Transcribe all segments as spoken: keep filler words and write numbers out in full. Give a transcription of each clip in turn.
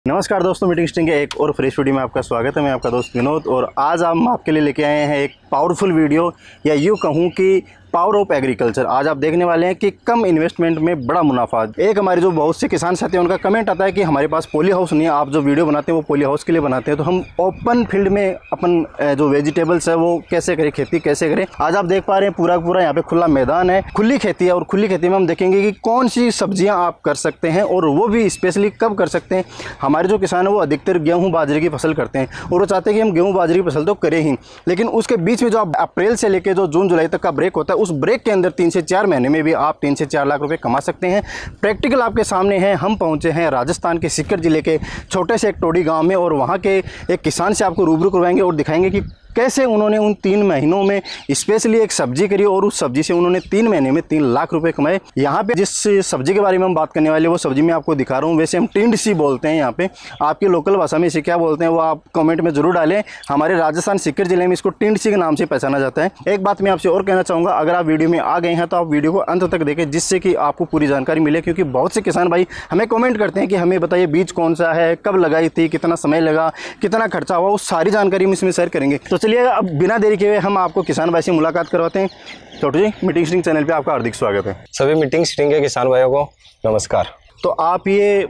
नमस्कार दोस्तों, meeting sting के एक और फ्रेश वीडियो में आपका स्वागत है। मैं आपका दोस्त विनोद और आज हम आपके लिए लेके आए हैं एक पावरफुल वीडियो, या यूँ कहूँ कि पावर ऑफ एग्रीकल्चर। आज आप देखने वाले हैं कि कम इन्वेस्टमेंट में बड़ा मुनाफा। एक हमारे जो बहुत से किसान साथी हैं उनका कमेंट आता है कि हमारे पास पॉली हाउस नहीं है, आप जो वीडियो बनाते हैं वो पॉली हाउस के लिए बनाते हैं, तो हम ओपन फील्ड में अपन जो वेजिटेबल्स है वो कैसे करें, खेती कैसे करें। आज आप देख पा रहे हैं पूरा पूरा यहाँ पे खुला मैदान है, खुली खेती है। और खुली खेती में हम देखेंगे कि कौन सी सब्जियाँ आप कर सकते हैं और वो भी स्पेशली कब कर सकते हैं। हमारे जो किसान है वो अधिकतर गेहूँ बाजरे की फसल करते हैं और वो चाहते हैं कि हम गेहूँ बाजरे की फसल तो करें ही, लेकिन उसके बीच में जो अप्रैल से लेकर जो जून जुलाई तक का ब्रेक होता है, उस ब्रेक के अंदर तीन से चार महीने में भी आप तीन से चार लाख रुपए कमा सकते हैं। प्रैक्टिकल आपके सामने है। हम पहुंचे हैं राजस्थान के सीकर जिले के छोटे से एक टोडी गांव में और वहां के एक किसान से आपको रूबरू करवाएंगे और दिखाएंगे कि कैसे उन्होंने उन तीन महीनों में स्पेशली एक सब्जी करी और उस सब्जी से उन्होंने तीन महीने में तीन लाख रुपए कमाए। यहाँ पे जिस सब्जी के बारे में हम बात करने वाले वो सब्जी मैं आपको दिखा रहा हूँ। वैसे हम टिंडसी बोलते हैं यहाँ पे, आपकी लोकल भाषा में इसे क्या बोलते हैं वो आप कमेंट में जरूर डालें। हमारे राजस्थान सीकर जिले में इसको टिंडसी के नाम से पहचाना जाता है। एक बात मैं आपसे और कहना चाहूँगा, अगर आप वीडियो में आ गए हैं तो आप वीडियो को अंत तक देखें, जिससे कि आपको पूरी जानकारी मिले, क्योंकि बहुत से किसान भाई हमें कॉमेंट करते हैं कि हमें बताइए बीज कौन सा है, कब लगाई थी, कितना समय लगा, कितना खर्चा हुआ, वो सारी जानकारी हम इसमें शेयर करेंगे। तो चलिए अब बिना देरी के हुए हम आपको किसान भाई से मुलाकात करवाते हैं। छोटू जी, मीटिंग स्टिंग चैनल पे आपका हार्दिक स्वागत है। सभी मीटिंग स्टिंग के किसान भाइयों को नमस्कार। तो आप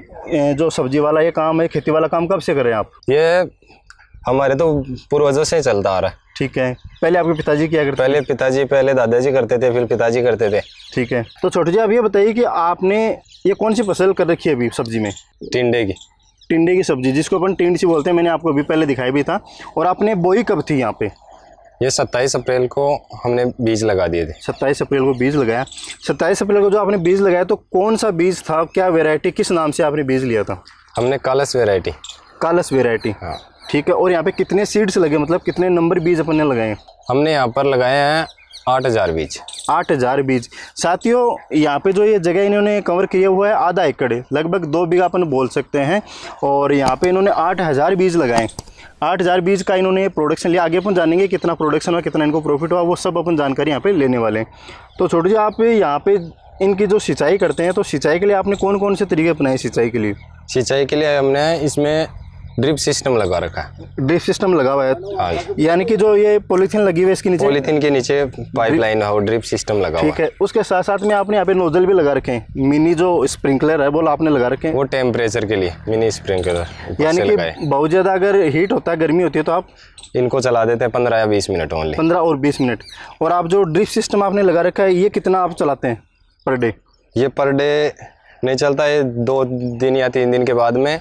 ये जो सब्जी वाला ये काम है, खेती वाला काम कब से करें आप? ये हमारे तो पूर्वजों से चलता आ रहा है। ठीक है। पहले आपके पिताजी क्या करते? पहले पिताजी पहले दादाजी करते थे, फिर पिताजी करते थे। ठीक है। तो छोटू जी आप ये बताइए कि आपने ये कौन सी फसल कर रखी है अभी सब्जी में? टिंडे की। टिंडे की सब्जी, जिसको अपन टिंडसी बोलते हैं, मैंने आपको अभी पहले दिखाई भी था। और आपने बोई कब थी यहाँ पे? ये सत्ताईस अप्रैल को हमने बीज लगा दिए थे। सत्ताईस अप्रैल को बीज लगाया। सत्ताईस अप्रैल को जो आपने बीज लगाया तो कौन सा बीज था, क्या वैरायटी, किस नाम से आपने बीज लिया था? हमने कालस वैरायटी। कालस वैरायटी, हाँ ठीक है। और यहाँ पे कितने सीड्स लगे, मतलब कितने नंबर बीज अपन ने लगाए? हमने यहाँ पर लगाए हैं आठ हज़ार बीज। आठ हज़ार बीज। साथियों यहाँ पे जो ये जगह इन्होंने कवर किया हुआ है आधा एकड़, लगभग दो बीघा अपन बोल सकते हैं। और यहाँ पे इन्होंने आठ हज़ार बीज लगाए। आठ हज़ार बीज का इन्होंने प्रोडक्शन लिया। आगे अपन जानेंगे कितना प्रोडक्शन हुआ, कितना इनको प्रॉफिट हुआ, वो सब अपन जानकारी यहाँ पे लेने वाले हैं। तो छोटू जी आप यहाँ पे इनकी जो सिंचाई करते हैं, तो सिंचाई के लिए आपने कौन कौन से तरीके अपनाए सिंचाई के लिए? सिंचाई के लिए हमने इसमें ड्रिप सिस्टम लगा रखा है। ड्रिप सिस्टम लगा हुआ है? हाँ, यानी कि जो ये पॉलीथीन लगी हुई है इसके नीचे, पॉलीथीन के नीचे पाइपलाइन और ड्रिप सिस्टम लगा हुआ है। ठीक है। उसके साथ साथ में आपने यहाँ पे नोजल भी लगा रखे हैं, मिनी जो स्प्रिंकलर है वो आपने लगा रखे हैं। वो टेम्परेचर के लिए मिनी स्प्रिंकलर, यानी कि बहुत ज़्यादा अगर हीट होता है, गर्मी होती है, तो आप इनको चला देते हैं पंद्रह या बीस मिनट ओनली। पंद्रह और बीस मिनट। और आप जो ड्रिप सिस्टम आपने लगा रखा है, ये कितना आप चलाते हैं पर डे? ये पर डे नहीं चलता है, दो दिन या तीन दिन के बाद में,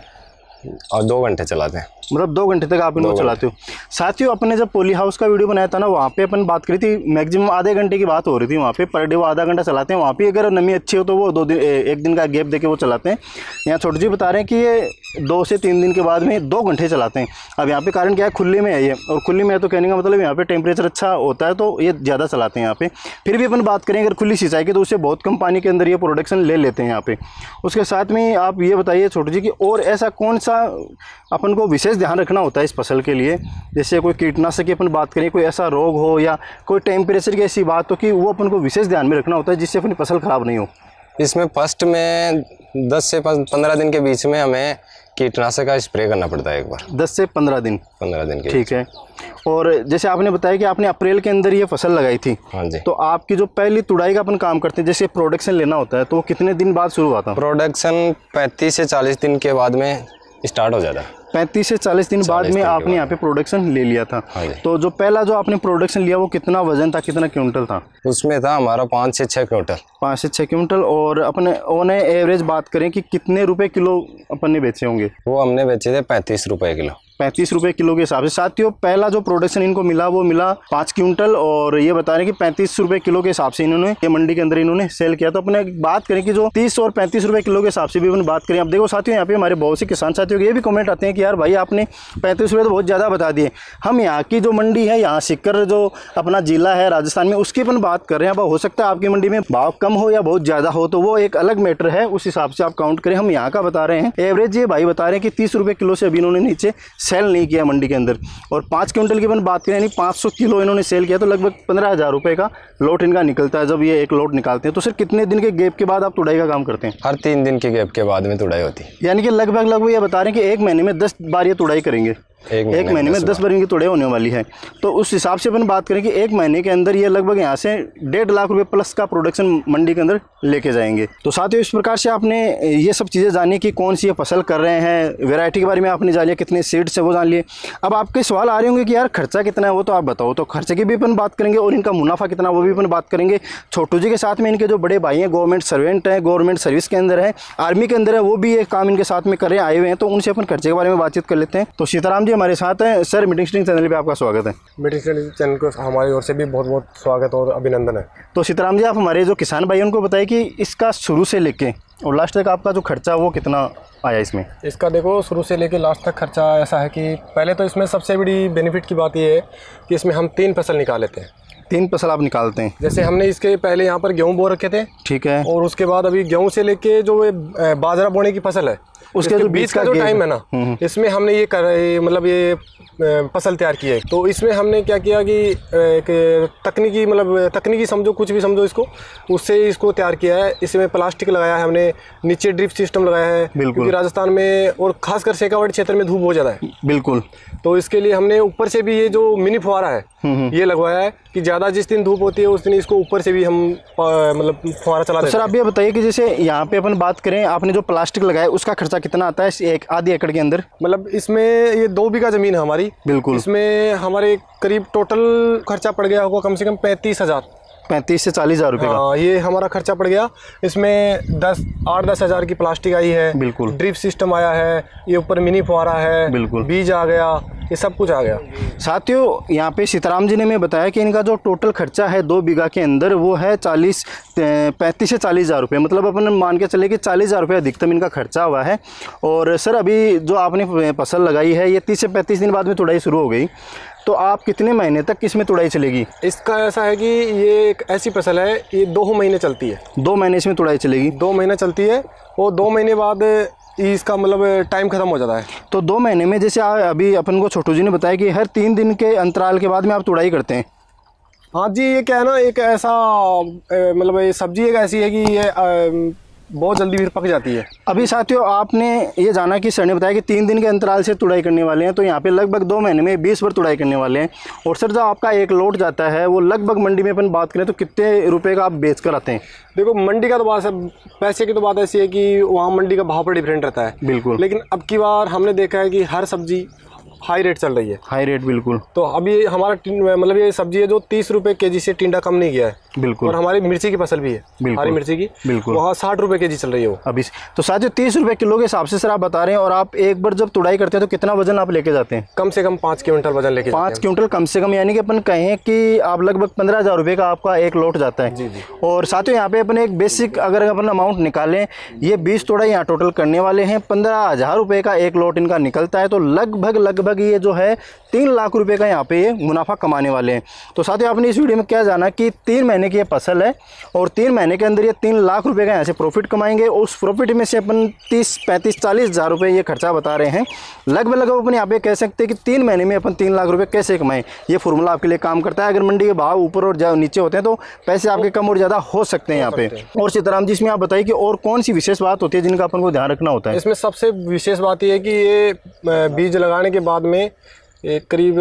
और दो घंटे चलाते हैं। मतलब दो घंटे तक आप इनको चलाते हो। साथियों अपने जब पॉली हाउस का वीडियो बनाया था ना, वहाँ पे अपन बात करी थी, मैक्सिमम आधे घंटे की बात हो रही थी। वहाँ पे पर डे वो आधा घंटा चलाते हैं। वहाँ पे अगर नमी अच्छी हो तो वो दो दिन एक दिन का गैप देके वो चलाते हैं। यहाँ छोटू जी बता रहे हैं कि ये दो से तीन दिन के बाद में दो घंटे चलाते हैं। अब यहाँ पे कारण क्या है, खुले में है ये, और खुले में है तो कहने का मतलब यहाँ पे टेम्परेचर अच्छा होता है तो ये ज़्यादा चलाते हैं यहाँ पे। फिर भी अपन बात करें अगर खुली सिंचाई की, तो उससे बहुत कम पानी के अंदर ये प्रोडक्शन ले लेते हैं यहाँ पे। उसके साथ में आप ये बताइए छोटू जी कि और ऐसा कौन सा अपन को विशेष ध्यान रखना होता है इस फसल के लिए? जैसे कोई कीटनाशक की अपन बात करें, कोई ऐसा रोग हो या कोई टेम्परेचर की ऐसी बात हो कि वो अपन को विशेष ध्यान में रखना होता है जिससे अपनी फसल खराब नहीं हो। इसमें फर्स्ट में दस से पंद्रह दिन के बीच में हमें कीटनाशक का स्प्रे करना पड़ता है एक बार। दस से पंद्रह दिन पंद्रह दिन के। ठीक है। और जैसे आपने बताया कि आपने अप्रैल के अंदर ये फसल लगाई थी। हाँ जी। तो आपकी जो पहली तुड़ाई का अपन काम करते हैं, जैसे प्रोडक्शन लेना होता है, तो वो कितने दिन बाद शुरू हुआ था? प्रोडक्शन पैंतीस से चालीस दिन के बाद में स्टार्ट हो जाता है। पैंतीस से चालीस दिन बाद में आपने यहाँ पे प्रोडक्शन ले लिया था। हाँ। तो जो पहला जो आपने प्रोडक्शन लिया वो कितना वजन था, कितना क्विंटल था? उसमें था हमारा पाँच से छः क्विंटल। पाँच से छः क्विंटल। और अपने ओने एवरेज बात करें कि कितने रुपए किलो अपन ने बेचे होंगे? वो हमने बेचे थे पैंतीस रुपए किलो। पैंतीस रुपए किलो के हिसाब से। साथियों पहला जो प्रोडक्शन इनको मिला वो मिला पाँच क्विंटल, और ये बता रहे हैं कि पैंतीस रुपए किलो के हिसाब से इन्होंने ये मंडी के अंदर इन्होंने सेल किया। तो अपने बात करें कि जो तीस और पैंतीस रुपए किलो के हिसाब से भी अपन बात करें। अब देखो साथियों यहाँ पे हमारे बहुत से किसान साथियों के ये भी कमेंट आते हैं कि यार भाई आपने पैंतीस रुपये तो बहुत ज़्यादा बता दिए। हम यहाँ की जो मंडी है, यहाँ सीकर जो अपना जिला है राजस्थान में, उसकी अपन बात कर रहे हैं। अब हो सकता है आपकी मंडी में भाव कम हो या बहुत ज़्यादा हो, तो वो एक अलग मैटर है, उस हिसाब से आप काउंट करें। हम यहाँ का बता रहे हैं एवरेज। ये भाई बता रहे हैं कि तीस रुपये किलो से अभी इन्होंने नीचे सेल नहीं किया मंडी के अंदर, और पाँच क्विंटल की अपन बात करें यानी पाँच सौ किलो इन्होंने सेल किया, तो लगभग पंद्रह हज़ार रुपये का लोट इनका निकलता है जब ये एक लोट निकालते हैं। तो सर कितने दिन के गैप के बाद आप तुड़ाई का काम करते हैं? हर तीन दिन के गैप के बाद में तुड़ाई होती है। यानी कि लगभग लगभग ये बता रहे हैं कि एक महीने में दस बार ये तुड़ाई करेंगे, एक एक महीने में दस बार इनकी तुड़ाई होने वाली है। तो उस हिसाब से अपन बात करें कि एक महीने के अंदर ये लगभग यहाँ से डेढ़ लाख रुपए प्लस का प्रोडक्शन मंडी के अंदर लेके जाएंगे। तो साथियों, इस प्रकार से आपने ये सब चीज़ें जानी कि कौन सी ये फसल कर रहे हैं, वैरायटी के बारे में आपने जान लिया, कितने सीड्स है वो जान लिए। अब आपके सवाल आ रहे होंगे कि यार खर्चा कितना है वो तो आप बताओ। तो खर्चे की भी अपन बात करेंगे और इनका मुनाफा कितना वो भी अपन बात करेंगे। छोटू जी के साथ में इनके जो बड़े भाई हैं, गवर्नमेंट सर्वेंट हैं, गवर्नमेंट सर्विस के अंदर है, आर्मी के अंदर है, वो भी ये काम इनके साथ में कर रहे आए हुए हैं। तो उनसे अपन खर्चे के बारे में बातचीत कर लेते हैं। तो सीताराम जी हमारे साथ हैं। सर, मीटिंग स्टिंग चैनल पे आपका स्वागत है। मीटिंग स्टिंग चैनल को हमारी ओर से भी बहुत बहुत स्वागत और अभिनंदन है। तो सीताराम जी, आप हमारे जो किसान भाई उनको बताइए कि इसका शुरू से लेके और लास्ट तक आपका जो खर्चा वो कितना आया इसमें? इसका देखो, शुरू से लेके लास्ट तक खर्चा ऐसा है कि पहले तो इसमें सबसे बड़ी बेनिफिट की बात ये है कि इसमें हम तीन फसल निकाल लेते हैं। तीन फसल आप निकालते हैं? जैसे हमने इसके पहले यहाँ पर गेहूँ बो रखे थे, ठीक है, और उसके बाद अभी गेहूँ से लेके जो ये बाजरा बोने की फसल है उसके जो बीच का जो टाइम है ना, इसमें हमने ये कर मतलब ये फसल तैयार की है। तो इसमें हमने क्या किया कि एक तकनीकी मतलब तकनीकी समझो, कुछ भी समझो इसको, उससे इसको तैयार किया है। इसमें प्लास्टिक लगाया है हमने, नीचे ड्रिप सिस्टम लगाया है, क्योंकि राजस्थान में और खासकर शेखावाटी क्षेत्र में धूप बहुत ज़्यादा है। बिल्कुल। तो इसके लिए हमने ऊपर से भी ये जो मिनी फुहारा है ये लगवाया है कि ज़्यादा जिस दिन धूप होती है उस दिन इसको ऊपर से भी हम मतलब फुहारा चला देते हैं। सर, आप ये बताइए कि जैसे यहाँ पे अपन बात करें, आपने जो प्लास्टिक लगाया उसका खर्चा कितना आता है एक आधी एकड़ के अंदर? मतलब इसमें ये दो बीघा जमीन है हमारी। बिल्कुल। इसमें हमारे करीब टोटल खर्चा पड़ गया होगा कम से कम पैंतीस हज़ार पैंतीस से चालीस हज़ार रुपये का। हाँ, ये हमारा खर्चा पड़ गया। इसमें दस आठ दस हज़ार की प्लास्टिक आई है, बिल्कुल, ड्रिप सिस्टम आया है, ये ऊपर मिनी फुहारा है, बिल्कुल, बीज आ गया, ये सब कुछ आ गया। साथियों, यहाँ पे सीताराम जी ने मैं बताया कि इनका जो टोटल खर्चा है दो बीघा के अंदर वो है चालीस पैंतीस से चालीस हज़ार रुपये, मतलब अपन मान के चले कि चालीस हज़ार रुपये अधिकतम इनका खर्चा हुआ है। और सर, अभी जो आपने फसल लगाई है ये तीस से पैंतीस दिन बाद में तुड़ाई शुरू हो गई, तो आप कितने महीने तक इसमें तुड़ाई चलेगी? इसका ऐसा है कि ये एक ऐसी फसल है, ये दो महीने चलती है। दो महीने इसमें तुड़ाई चलेगी? दो महीने चलती है, और दो महीने बाद इसका मतलब टाइम खत्म हो जाता है। तो दो महीने में जैसे अभी अपन को छोटू जी ने बताया कि हर तीन दिन के अंतराल के बाद में आप तुड़ाई करते हैं। हाँ जी, ये क्या है ना, एक ऐसा मतलब ये सब्जी एक ऐसी है कि ये आ, बहुत जल्दी फिर पक जाती है। अभी साथियों, आपने ये जाना कि सर ने बताया कि तीन दिन के अंतराल से तुड़ाई करने वाले हैं, तो यहाँ पे लगभग दो महीने में बीस बार तुड़ाई करने वाले हैं। और सर, जो आपका एक लोट जाता है वो लगभग मंडी में अपन बात करें तो कितने रुपए का आप बेच कर आते हैं? देखो, मंडी का तो बात है, पैसे की तो बात ऐसी है कि वहाँ मंडी का भाव पर डिफरेंट रहता है। बिल्कुल। लेकिन अब की बार हमने देखा है कि हर सब्जी हाई रेट चल रही है। हाई रेट, बिल्कुल। तो अभी हमारा मतलब ये सब्जी है जो तीस रुपए केजी से टिंडा कम नहीं गया है। बिल्कुल। और हमारी मिर्ची की फसल भी है, हरी मिर्ची की, बिल्कुल, वहाँ साठ रुपए केजी चल रही है वो अभी। तो साथियों, तीस रुपए किलो के हिसाब से सर आप बता रहे हैं, और आप एक बार जब तुड़ाई करते हैं तो कितना वजन आप लेके जाते हैं? कम से कम पाँच क्विंटल वजन लेके पाँच क्विंटल कम से कम, यानी कि अपन कहें कि आप लगभग पंद्रह हज़ार रुपये का आपका एक लोट जाता है। जी जी। और साथियों, यहाँ पे अपन एक बेसिक अगर अपन अमाउंट निकालें, ये बीस तुड़ाई यहाँ टोटल करने वाले हैं, पंद्रह हज़ार रुपये का एक लोट इनका निकलता है। तो लगभग लगभग ये जो है तीन लाख रुपए का यहाँ पे ये मुनाफा कमाने वाले हैं। तो साथियों, आपने इस वीडियो में क्या जाना कि तीन महीने की ये फसल है और तीन महीने के अंदर ये तीन लाख रुपए का यहाँ से प्रॉफिट कमाएंगे। उस प्रॉफिट में से अपन तीस पैंतीस चालीस हज़ार रुपये ये खर्चा बता रहे हैं। लगभग लगभग अपन यहाँ पे कह सकते हैं कि तीन महीने में अपन तीन लाख रुपए कैसे कमाएं, ये फॉर्मूला आपके लिए काम करता है। अगर मंडी के भाव ऊपर और नीचे होते हैं तो पैसे आपके कम और ज़्यादा हो सकते हैं यहाँ पे। और सीताराम जी, इसमें आप बताइए कि और कौन सी विशेष बात होती है जिनका अपन को ध्यान रखना होता है? इसमें सबसे विशेष बात यह है कि ये बीज लगाने के बाद में एक करीब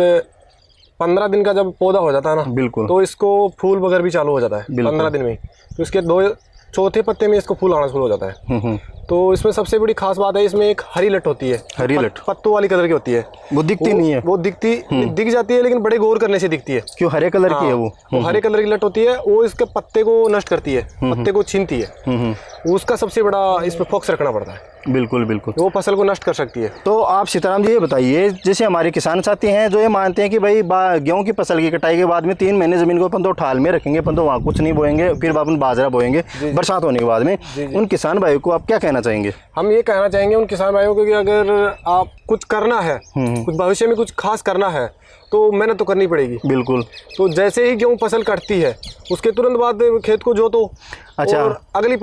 पंद्रह दिन का जब पौधा हो जाता है ना, बिल्कुल, तो इसको फूल वगैरह भी चालू हो जाता है पंद्रह दिन में। तो इसके दो चौथे पत्ते में इसको फूल आना शुरू हो जाता है। तो इसमें सबसे बड़ी खास बात है, इसमें एक हरी लट होती है, हरी लट पत्तों वाली कलर की होती है। वो दिखती नहीं है? वो दिखती दिख जाती है, लेकिन बड़े गौर करने से दिखती है। क्यों हरे कलर की है वो? वो हरे कलर की लट होती है, वो इसके पत्ते को नष्ट करती है, पत्ते को छीनती है। उसका सबसे बड़ा इस पर फोकस रखना पड़ता है। बिल्कुल बिल्कुल, वो फसल को नष्ट कर सकती है। तो आप सीताराम जी ये बताइए, जैसे हमारे किसान साथी हैं जो ये मानते हैं कि भाई गेहूं की फसल की कटाई के बाद में तीन महीने ज़मीन को अपन तो ठाल में रखेंगे, अपन तो वहाँ कुछ नहीं बोएंगे, फिर अपन बाजरा बोएंगे बरसात होने के बाद में, उन किसान भाइयों को आप क्या कहना चाहेंगे? हम ये कहना चाहेंगे उन किसान भाइयों को कि अगर आप कुछ करना है, कुछ भविष्य में कुछ खास करना है, तो मेहनत तो करनी पड़ेगी। बिल्कुल। तो जैसे ही गेहूँ फसल कटती है उसके तुरंत बाद खेत को जोतो, अच्छा, और अगली फसल की तैयारी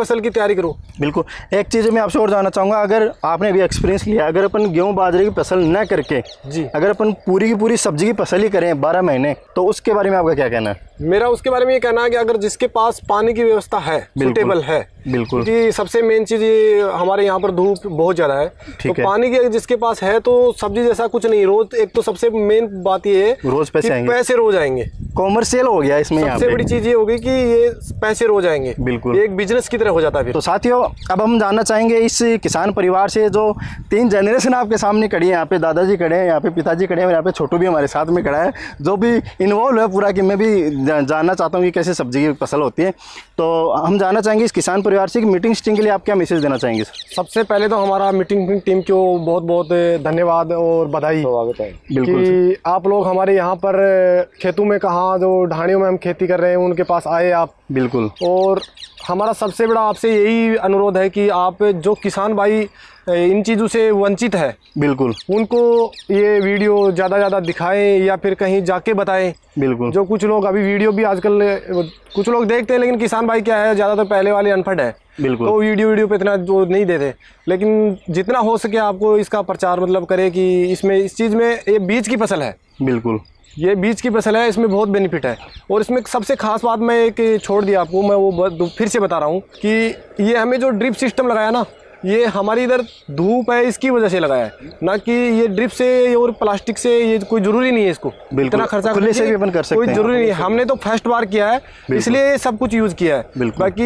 तैयारी करो। बिल्कुल। एक चीज़ मैं आपसे और जानना चाहूँगा, अगर आपने भी एक्सपीरियंस लिया, अगर अपन गेहूँ बाजरे की फसल न करके जी अगर अपन पूरी की पूरी सब्जी की फसल ही करें बारह महीने, तो उसके बारे में आपका क्या कहना है? मेरा उसके बारे में ये कहना है कि अगर जिसके पास पानी की व्यवस्था है, सुटेबल है, बिल्कुल, क्योंकि सबसे मेन चीज़ ये हमारे यहाँ पर धूप बहुत ज़्यादा है, तो है। पानी की जिसके पास है तो सब्जी जैसा कुछ नहीं, रोज एक तो सबसे मेन बात ये है रोज पैसे आएंगे, पैसे रोज आएंगे। कॉमर्शियल हो गया इसमें, सबसे बड़ी चीज़ ये होगी कि ये पैसे रोज आएंगे, बिल्कुल एक बिजनेस की तरह हो जाता है फिर। तो साथियों, अब हम जानना चाहेंगे इस किसान परिवार से, जो तीन जनरेशन आपके सामने खड़ी है, यहाँ पे दादाजी खड़े हैं, यहाँ पे पिताजी खड़े हैं और यहाँ पे छोटू भी हमारे साथ में खड़ा है, जो भी इन्वॉल्व है पूरा, कि मैं भी जानना चाहता हूँ कि कैसे सब्जी की फसल होती है। तो हम जानना चाहेंगे इस किसान परिवार से कि मीटिंग स्टिंग के लिए आप क्या मैसेज देना चाहेंगे? सबसे पहले तो हमारा मीटिंग टीम को बहुत बहुत धन्यवाद और बधाई बिल्कुल कि आप लोग हमारे यहाँ पर खेतों में, कहाँ जो ढाणियों में हम खेती कर रहे हैं उनके पास आए आप। बिल्कुल। और हमारा सबसे बड़ा आपसे यही अनुरोध है कि आप जो किसान भाई इन चीज़ों से वंचित है, बिल्कुल उनको ये वीडियो ज़्यादा ज़्यादा दिखाएं या फिर कहीं जाके बताएं। बिल्कुल। जो कुछ लोग अभी वीडियो भी आजकल कुछ लोग देखते हैं, लेकिन किसान भाई क्या है, ज़्यादातर तो पहले वाले अनपढ़ है, बिल्कुल, तो वीडियो वीडियो पे इतना जो नहीं देते। लेकिन जितना हो सके आपको इसका प्रचार मतलब करे कि इसमें इस चीज़ में ये बीज की फसल है, बिल्कुल ये बीज की फसल है, इसमें बहुत बेनिफिट है। और इसमें सबसे खास बात मैं एक छोड़ दिया आपको, मैं वो फिर से बता रहा हूँ कि ये हमें जो ड्रिप सिस्टम लगाया ना, ये हमारी इधर धूप है इसकी वजह से लगाया है, ना कि ये ड्रिप से और प्लास्टिक से, ये कोई जरूरी नहीं है इसको इतना खर्चा खुले से भी अपन कर सकते कोई हैं, जरूरी नहीं है। हमने तो फर्स्ट बार किया है, इसलिए ये सब कुछ यूज़ किया है। बाकी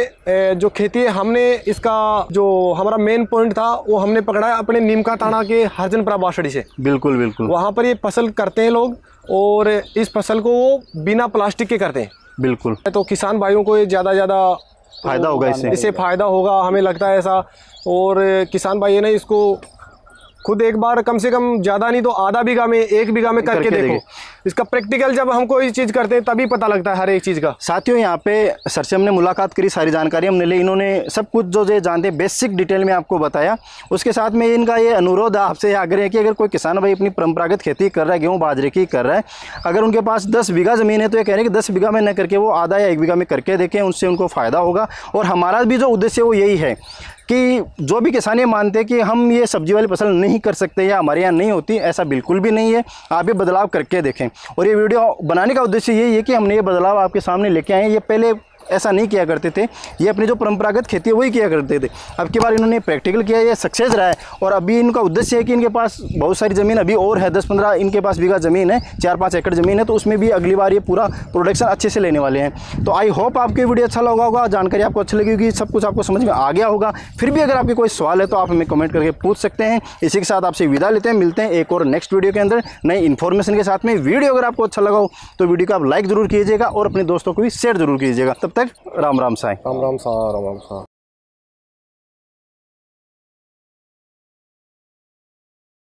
ये जो खेती है, हमने इसका जो हमारा मेन पॉइंट था वो हमने पकड़ा है अपने नीम का ताना के हरजनपुरा बासड़ी से। बिल्कुल बिल्कुल। वहाँ पर ये फसल करते हैं लोग और इस फसल को वो बिना प्लास्टिक के करते हैं। बिल्कुल। तो किसान भाइयों को ये ज़्यादा ज़्यादा फायदा होगा इससे इससे फ़ायदा होगा, हमें लगता है ऐसा। और किसान भाई ने इसको खुद एक बार कम से कम ज़्यादा नहीं तो आधा बीघा में, एक बीघा में करके, करके देखो। इसका प्रैक्टिकल जब हम कोई चीज़ करते हैं तभी पता लगता है हर एक चीज़ का। साथियों, यहाँ पे सर से हमने मुलाकात करी, सारी जानकारी हमने ली, इन्होंने सब कुछ जो जो जानते हैं बेसिक डिटेल में आपको बताया। उसके साथ में इनका ये अनुरोध आपसे आग्रह है कि अगर कोई किसान भाई अपनी परंपरागत खेती कर रहा है, गेहूँ बाजरे की कर रहा है, अगर उनके पास दस बीघा ज़मीन है तो ये कह रहे हैं कि दस बीघा में न करके वो आधा या एक बीघा में करके देखें, उससे उनको फ़ायदा होगा। और हमारा भी जो उद्देश्य वो यही है कि जो भी किसान ये मानते हैं कि हम ये सब्जी वाली फसल नहीं कर सकते या हमारे यहाँ नहीं होती, ऐसा बिल्कुल भी नहीं है। आप ये बदलाव करके देखें। और ये वीडियो बनाने का उद्देश्य यही है कि हमने ये बदलाव आपके सामने लेके आए। ये पहले ऐसा नहीं किया करते थे, ये अपनी जो परंपरागत खेती है वही किया करते थे। अब की बार इन्होंने प्रैक्टिकल किया, ये सक्सेस रहा है। और अभी इनका उद्देश्य है कि इनके पास बहुत सारी ज़मीन अभी और है, दस पंद्रह इनके पास बीघा ज़मीन है, चार पाँच एकड़ ज़मीन है, तो उसमें भी अगली बार ये पूरा प्रोडक्शन अच्छे से लेने वाले हैं। तो आई होप आपको वीडियो अच्छा लगा होगा, जानकारी आपको अच्छी लगी होगी, सब कुछ आपको समझ में आ गया होगा। फिर भी अगर आपके कोई सवाल है तो आप हमें कमेंट करके पूछ सकते हैं। इसी के साथ आपसे विदा लेते हैं, मिलते हैं एक और नेक्स्ट वीडियो के अंदर नई इन्फॉर्मेशन के साथ में। वीडियो अगर आपको अच्छा लगा हो तो वीडियो को आप लाइक ज़रूर कीजिएगा और अपने दोस्तों को भी शेयर जरूर कीजिएगा। तब तक राम राम साईं। राम राम सा राम राम सा।